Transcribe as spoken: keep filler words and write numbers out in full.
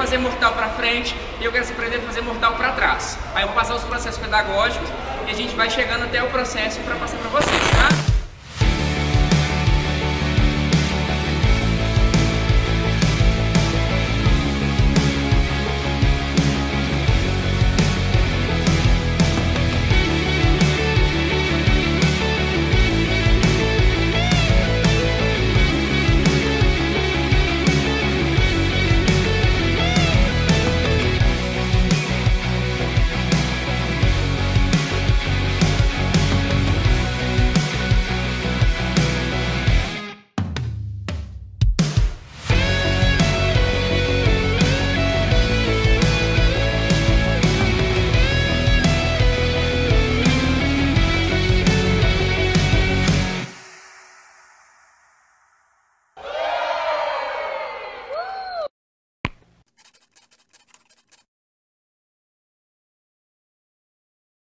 fazer mortal para frente e eu quero aprender a fazer mortal para trás. Aí eu vou passar os processos pedagógicos e a gente vai chegando até o processo para passar para vocês, tá?